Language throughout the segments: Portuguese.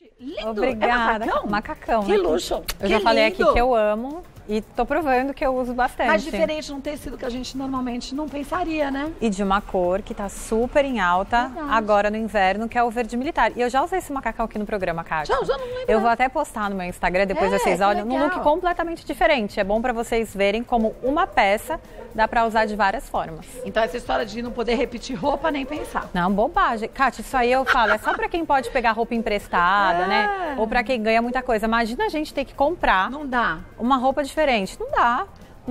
Lindo. Obrigada. É macacão? Macacão. Que luxo. Eu já falei aqui que eu amo e tô provando que eu uso bastante. Mas diferente, num tecido que a gente normalmente não pensaria, né? E de uma cor que tá super em alta agora no inverno, que é o verde militar. E eu já usei esse macacão aqui no programa, Kátia. Já usou? Não lembro. Eu vou até postar no meu Instagram, depois vocês olham, num look completamente diferente. É bom pra vocês verem como uma peça dá pra usar de várias formas. Então essa história de não poder repetir roupa, nem pensar. Não, bobagem. Kátia, isso aí eu falo, é só pra quem pode pegar roupa emprestada, né? Ou pra quem ganha muita coisa. Imagina a gente ter que comprar Não dá. uma roupa diferente. Não dá.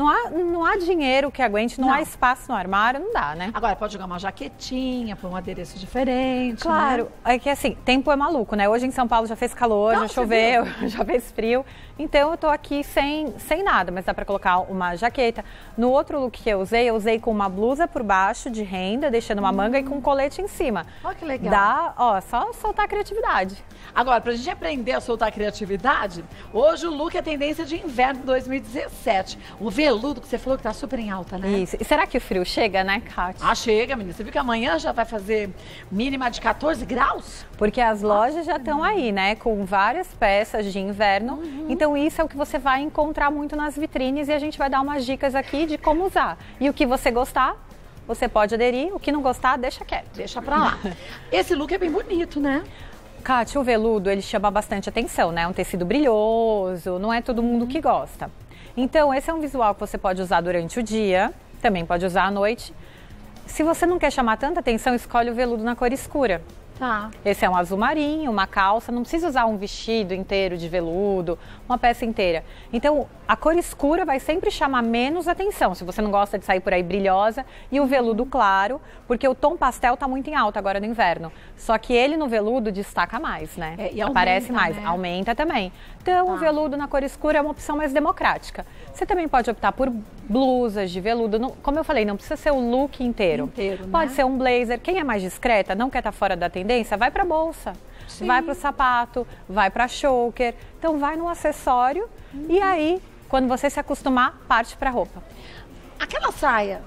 Não há dinheiro que aguente, não há espaço no armário, não dá, né? Agora pode jogar uma jaquetinha, pôr um adereço diferente. Claro, né? É que assim, tempo é maluco, né? Hoje em São Paulo já fez calor, já choveu, já fez frio. Então eu tô aqui sem nada, mas dá pra colocar uma jaqueta. No outro look que eu usei com uma blusa por baixo de renda, deixando uma manga e com um colete em cima. Olha que legal. Dá, só soltar a criatividade. Agora, pra gente aprender a soltar a criatividade, hoje o look é tendência de inverno 2017. O veludo que você falou que tá super em alta, né? Isso. E será que o frio chega, né, Kátia? Ah, chega, menina. Você viu que amanhã já vai fazer mínima de 14 graus? Porque as lojas já estão aí, né? Com várias peças de inverno. Então isso é o que você vai encontrar muito nas vitrines e a gente vai dar umas dicas aqui de como usar. E o que você gostar, você pode aderir. O que não gostar, deixa quieto. Deixa pra lá. Esse look é bem bonito, né? Kátia, o veludo, ele chama bastante atenção, né? Um tecido brilhoso, não é todo mundo que gosta. Então, esse é um visual que você pode usar durante o dia, também pode usar à noite. Se você não quer chamar tanta atenção, escolhe o veludo na cor escura. Tá. Esse é um azul marinho, uma calça, não precisa usar um vestido inteiro de veludo, uma peça inteira. Então, a cor escura vai sempre chamar menos atenção, se você não gosta de sair por aí brilhosa, e o veludo claro, porque o tom pastel tá muito em alta agora no inverno. Só que ele no veludo destaca mais, né? E aparece aumenta, mais, né? Aumenta também. Então, o veludo na cor escura é uma opção mais democrática. Você também pode optar por blusas de veludo, como eu falei, não precisa ser o look inteiro. Pode ser um blazer. Quem é mais discreta, não quer estar fora da tendência, vai pra bolsa, vai pro sapato, vai pra choker. Então vai no acessório e aí, quando você se acostumar, parte pra roupa. Aquela saia.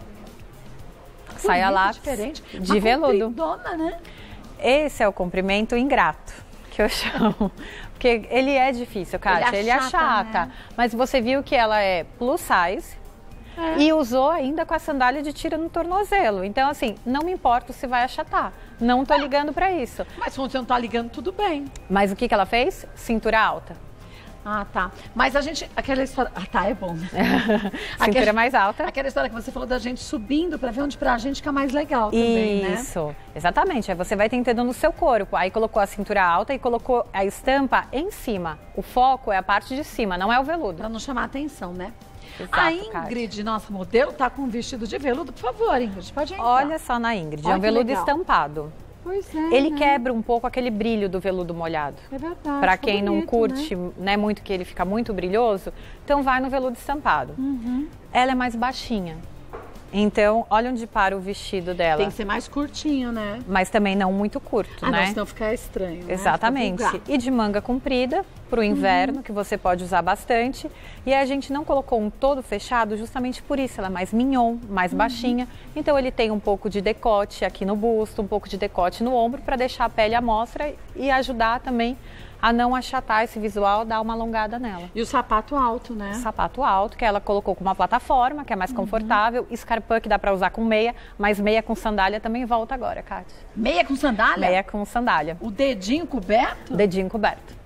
Saia lápis diferente, de veludo. Compridona, né? Esse é o comprimento ingrato, que eu chamo. Porque ele é difícil, Kátia, ele achata. Né? Mas você viu que ela é plus size. E usou ainda com a sandália de tira no tornozelo. Então, assim, não me importo se vai achatar. Não tô ligando pra isso. Mas se você não tá ligando, tudo bem. Mas o que ela fez? Cintura alta. Ah, tá. Mas a gente... Aquela história... Ah, tá, é bom. Cintura mais alta. Aquela história que você falou da gente subindo pra ver onde pra gente fica mais legal também, né? Isso, exatamente. Aí você vai tentando no seu corpo. Aí colocou a cintura alta e colocou a estampa em cima. O foco é a parte de cima, não é o veludo. Pra não chamar a atenção, né? Exato, a Ingrid, nossa modelo, tá com um vestido de veludo. Por favor, Ingrid, pode entrar. Olha só na Ingrid, é um veludo estampado. Pois é, ele quebra um pouco aquele brilho do veludo molhado. É verdade. Para quem não curte, né, muito que ele fica muito brilhoso, então vai no veludo estampado. Ela é mais baixinha. Então, olha onde para o vestido dela. Tem que ser mais curtinho, né? Mas também não muito curto, né? Não, senão fica estranho, né? Exatamente. E de manga comprida para o inverno, que você pode usar bastante. E a gente não colocou um todo fechado justamente por isso. Ela é mais mignon, mais baixinha. Então, ele tem um pouco de decote aqui no busto, um pouco de decote no ombro para deixar a pele à mostra e ajudar também a não achatar esse visual, dar uma alongada nela. E o sapato alto, né? Sapato alto, que ela colocou com uma plataforma, que é mais confortável. Escarpã que dá pra usar com meia, mas meia com sandália também volta agora, Kátia. Meia com sandália? Meia com sandália. O dedinho coberto? Dedinho coberto.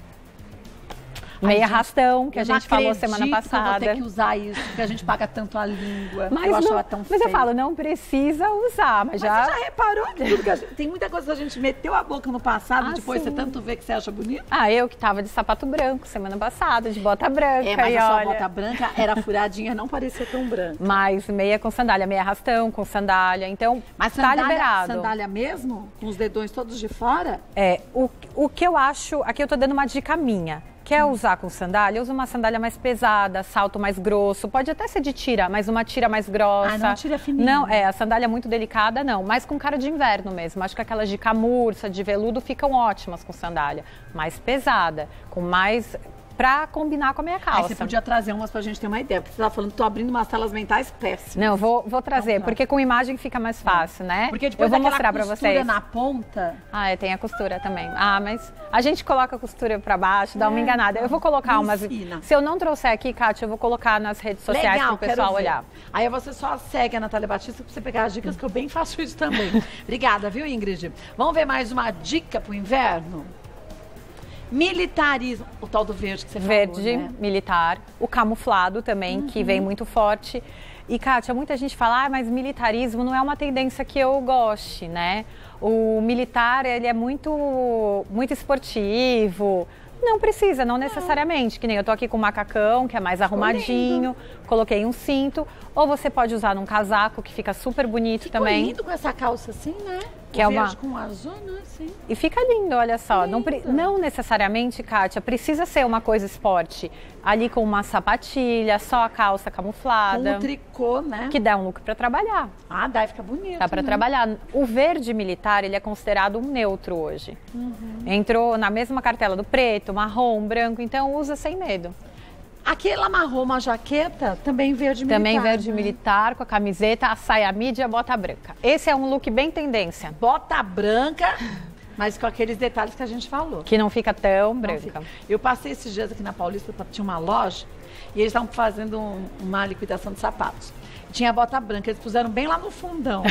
Meia arrastão, que a gente falou semana passada. Eu vou ter que usar isso, porque a gente paga tanto a língua. Mas eu achava tão feio. Mas eu falo, não precisa usar, mas já... Você já reparou que tem muita coisa que a gente meteu a boca no passado, depois você tanto vê que você acha bonito? Eu que tava de sapato branco semana passada, de bota branca. Mas a sua bota branca era furadinha, não parecia tão branca. Mas meia com sandália, meia arrastão com sandália, então mas tá liberado. Sandália mesmo? Com os dedões todos de fora? O que eu acho, aqui eu tô dando uma dica minha. Quer usar com sandália? Usa uma sandália mais pesada, salto mais grosso. Pode até ser de tira, mas uma tira mais grossa. Não tira fininha. Não, a sandália muito delicada, não. Mas com cara de inverno mesmo. Acho que aquelas de camurça, de veludo, ficam ótimas com sandália. Mais pesada, com mais pra combinar com a minha calça. Aí você podia trazer umas pra gente ter uma ideia, porque você tá falando que tô abrindo umas telas mentais péssimas. Não, vou trazer, porque com imagem fica mais fácil, né? Porque depois eu vou mostrar pra vocês. Na ponta. Ah, tem a costura também. Ah, mas a gente coloca a costura pra baixo, dá uma enganada. Eu vou colocar umas... Se eu não trouxer aqui, Kátia, eu vou colocar nas redes sociais pro pessoal olhar. Aí você só segue a Natália Batista pra você pegar as dicas, que eu bem faço isso também. Obrigada, viu, Ingrid? Vamos ver mais uma dica pro inverno? Militarismo, o tal do verde que você falou, verde, né? Militar, o camuflado também, que vem muito forte. E, Kátia, muita gente fala, mas militarismo não é uma tendência que eu goste, né? O militar, ele é muito esportivo. Não precisa, não necessariamente, que nem eu tô aqui com um macacão, que é mais arrumadinho, coloquei um cinto, ou você pode usar num casaco, que fica super bonito também. Lindo com essa calça assim, né? Que é verde com azul, né? Sim. E fica lindo, olha só. Não necessariamente, Kátia, precisa ser uma coisa esporte. Ali com uma sapatilha, só a calça camuflada. Com o tricô, né? Que dá um look para trabalhar. Ah, dá, fica bonito. Dá para trabalhar. O verde militar, ele é considerado um neutro hoje. Entrou na mesma cartela do preto, marrom, branco, então usa sem medo. Aquele amarrou uma jaqueta, também verde militar. Também verde militar, com a camiseta, a saia midi e a bota branca. Esse é um look bem tendência. Bota branca, mas com aqueles detalhes que a gente falou. Que não fica tão branca. Fica. Eu passei esses dias aqui na Paulista, tinha uma loja, e eles estavam fazendo uma liquidação de sapatos. Tinha a bota branca, eles puseram bem lá no fundão.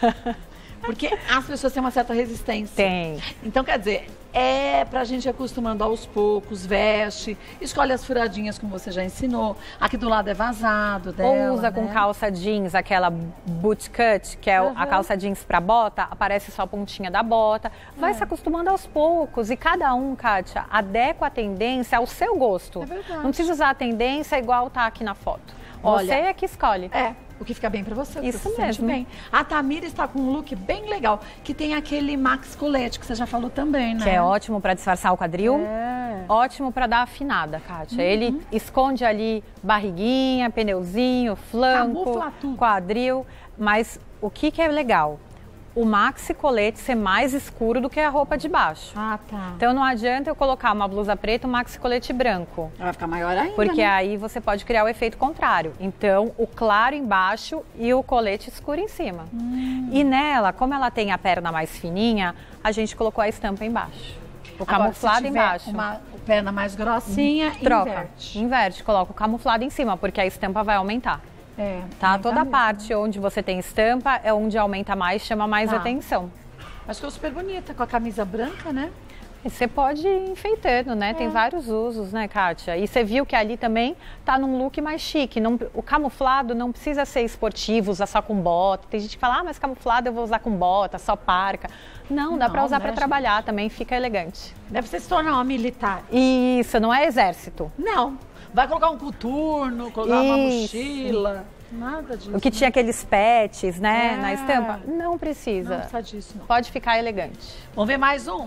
Porque as pessoas têm uma certa resistência. Tem. Então, quer dizer, é pra gente ir acostumando aos poucos, veste, escolhe as furadinhas como você já ensinou. Aqui do lado é vazado dela, ou usa com calça jeans, aquela boot cut, que é a calça jeans pra bota, aparece só a pontinha da bota. Vai se acostumando aos poucos e cada um, Kátia, adequa a tendência ao seu gosto. É verdade. Não precisa usar a tendência igual tá aqui na foto. Você é que escolhe. O que fica bem pra você. Isso você mesmo. Bem. A Tamira está com um look bem legal, que tem aquele max colete, que você já falou também, né? Que é ótimo pra disfarçar o quadril. Ótimo pra dar afinada, Kátia. Ele esconde ali barriguinha, pneuzinho, flanco, quadril. Mas o que é legal? O maxi colete ser mais escuro do que a roupa de baixo. Ah, tá. Então não adianta eu colocar uma blusa preta e um maxi colete branco. Vai ficar maior ainda, porque né? aí você pode criar o efeito contrário. Então, o claro embaixo e o colete escuro em cima. E nela, como ela tem a perna mais fininha, a gente colocou a estampa embaixo. O camuflado embaixo. Uma perna mais grossinha, troca. Inverte, coloca o camuflado em cima, porque a estampa vai aumentar. Tá? Toda a parte onde você tem estampa é onde aumenta mais, chama mais atenção. Mas ficou super bonita, com a camisa branca, né? E você pode ir enfeitando, né? Tem vários usos, né, Kátia? E você viu que ali também tá num look mais chique. O camuflado não precisa ser esportivo, usar só com bota. Tem gente que fala, mas camuflado eu vou usar com bota, só parca. Não, dá pra usar pra trabalhar também, fica elegante. Deve se tornar uma militar. Isso, não é exército. Não. Vai colocar um coturno, colocar uma mochila. Nada disso. O que tinha aqueles pets, né, na estampa. Não precisa. Não precisa disso, não. Pode ficar elegante. Vamos ver mais um.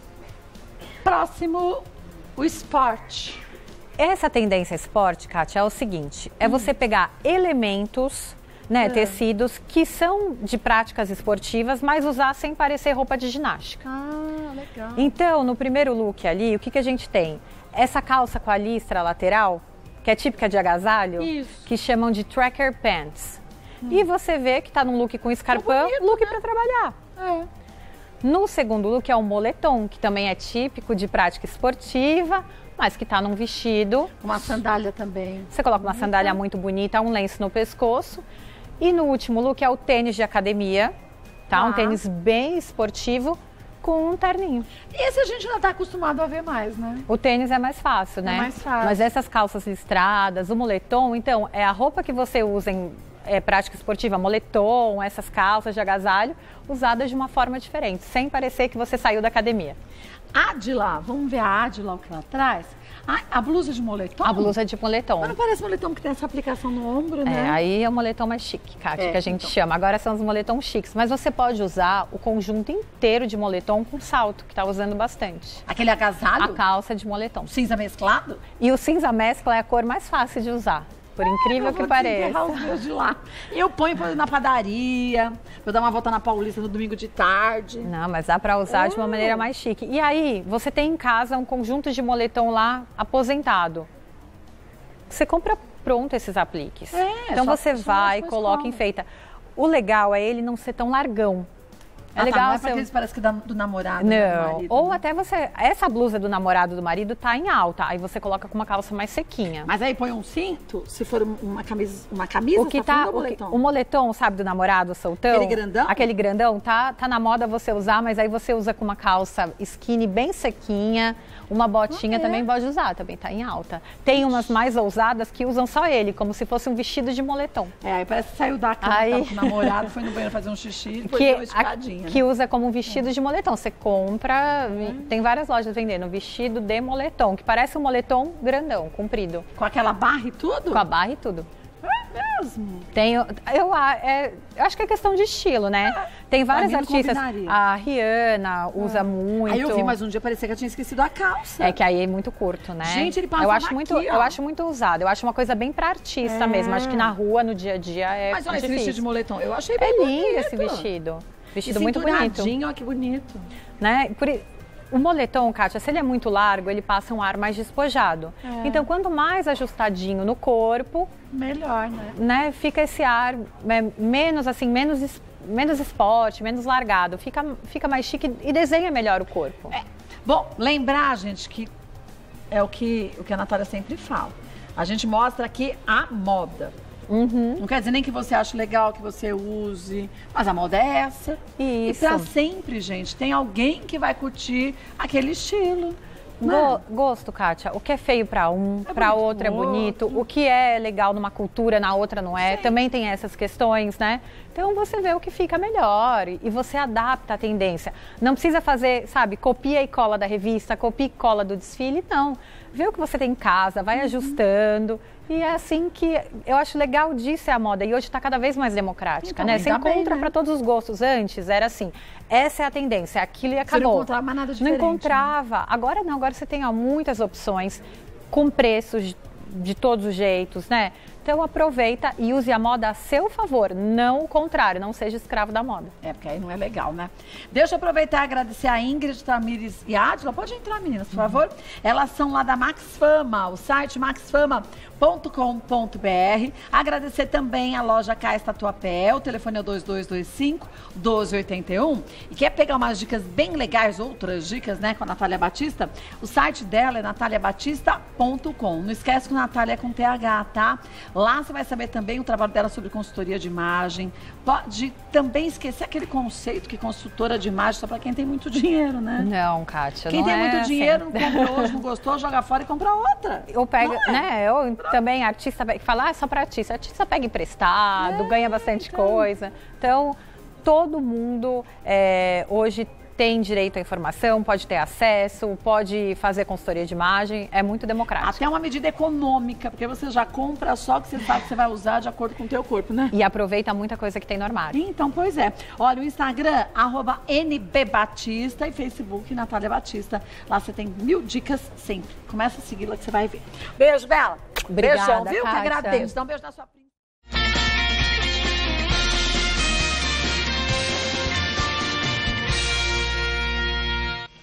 Próximo, o esporte. Essa tendência esporte, Kátia, é o seguinte. É você pegar elementos, né, tecidos que são de práticas esportivas, mas usar sem parecer roupa de ginástica. Ah, legal. Então, no primeiro look ali, o que a gente tem? Essa calça com a listra lateral, que é típica de agasalho, que chamam de tracker pants. E você vê que tá num look com escarpão, look para trabalhar. No segundo look é um moletom, que também é típico de prática esportiva, mas que tá num vestido. Uma sandália também. Você coloca uma sandália muito bonita, um lenço no pescoço. E no último look é o tênis de academia, tá? Um tênis bem esportivo, com um terninho. E esse a gente já está acostumado a ver mais, né? O tênis é mais fácil, né? É mais fácil. Mas essas calças listradas, o moletom, então, é a roupa que você usa em prática esportiva, moletom, essas calças de agasalho, usadas de uma forma diferente, sem parecer que você saiu da academia. Adila, vamos ver a Adila, o que ela traz. A blusa de moletom? A blusa de moletom. Mas não parece moletom que tem essa aplicação no ombro, né? Aí é o moletom mais chique, Kátia, que a gente chama. Agora são os moletons chiques. Mas você pode usar o conjunto inteiro de moletom com salto, que tá usando bastante. Aquele agasalho? A calça de moletom. Cinza mesclado? E o cinza mescla é a cor mais fácil de usar. por incrível que pareça. Os meus de lá. Eu ponho na padaria, eu dar uma volta na Paulista no domingo de tarde. Não, mas dá pra usar de uma maneira mais chique. E aí, você tem em casa um conjunto de moletom lá aposentado. Você compra pronto esses apliques. Então você vai, coloca, enfeita. O legal é ele não ser tão largão. É legal. Não é pra aqueles parece que do namorado. Não. Do marido, ou até você. Essa blusa do namorado do marido tá em alta. Aí você coloca com uma calça mais sequinha. Mas aí põe um cinto, se for uma camisa. O que tá. O moletom, sabe, do namorado soltão? Aquele grandão? Aquele grandão, tá na moda você usar, mas aí você usa com uma calça skinny bem sequinha. Uma botinha também pode usar, também tá em alta. Tem umas mais ousadas que usam só ele, como se fosse um vestido de moletom. Aí parece que saiu da cama com o namorado, foi no banheiro fazer um xixi e depois deu uma esticadinha. Que usa como um vestido de moletom. Você compra, tem várias lojas vendendo vestido de moletom, que parece um moletom grandão, comprido. Com aquela barra e tudo? Com a barra e tudo. É mesmo? Eu acho que é questão de estilo, né? Tem várias artistas. A Rihanna usa muito. Aí eu vi mais um dia, parecia que eu tinha esquecido a calça. É que aí é muito curto, né? Gente, ele passa eu acho muito usado. Eu acho uma coisa bem pra artista mesmo. Acho que na rua, no dia a dia, é Mas olha, difícil. Esse vestido de moletom, eu achei bem bonito. É lindo esse vestido. Vestido muito bonito. Olha que bonito. Né? O moletom, Kátia, se ele é muito largo, ele passa um ar mais despojado. Então, quanto mais ajustadinho no corpo, melhor, né? Fica esse ar menos assim, menos esporte, menos largado. Fica mais chique e desenha melhor o corpo. Bom, lembrar, gente, que é o que a Natália sempre fala. A gente mostra aqui a moda. Não quer dizer nem que você ache legal, que você use, mas a moda é essa. Isso. E pra sempre, gente, tem alguém que vai curtir aquele estilo. Gosto, Kátia. O que é feio para para outro é bonito. O que é legal numa cultura, na outra não é. Sim. Também tem essas questões, né? Então você vê o que fica melhor e você adapta a tendência. Não precisa fazer, sabe, copia e cola da revista, copia e cola do desfile, não. Vê o que você tem em casa, vai ajustando. E é assim que eu acho legal disso é a moda. E hoje está cada vez mais democrática, então, né? Você encontra para todos os gostos. Antes era assim, essa é a tendência, aquilo e acabou. Você não encontrava mais nada diferente. Não encontrava. Né? Agora não, agora você tem muitas opções com preços de todos os jeitos, né? Então aproveita e use a moda a seu favor, não o contrário, não seja escravo da moda. Porque aí não é legal, né? Deixa eu aproveitar e agradecer a Ingrid, Tamires e a Adila. Pode entrar, meninas, por favor. Elas são lá da Max Fama, o site maxfama.com.br. Agradecer também a loja Cais Tatuapé, o telefone é 2225-1281. E quer pegar umas dicas bem legais, outras dicas, né, com a Natália Batista? O site dela é nataliabatista.com. Não esquece que o Natália é com TH, tá? Lá você vai saber também o trabalho dela sobre consultoria de imagem. Pode também esquecer aquele conceito que consultora de imagem só para quem tem muito dinheiro, né? Não, Kátia, quem não tem muito assim. Dinheiro, não compra hoje, não gostou, joga fora e compra outra. Ou pega, né? Ou também artista fala, só para artista. Artista pega emprestado, ganha bastante coisa. Então, todo mundo hoje tem direito à informação, pode ter acesso, pode fazer consultoria de imagem, é muito democrático. Até uma medida econômica, porque você já compra só que você sabe que você vai usar de acordo com o teu corpo, né? E aproveita muita coisa que tem no armário. Então, pois é. Olha, o Instagram, @NBBatista e Facebook, Natália Batista. Lá você tem 1000 dicas sempre. Começa a segui-la que você vai ver. Beijo, Bela. Obrigada, beijão, viu? Kátia. Que agradeço. Dá um beijo na sua prima.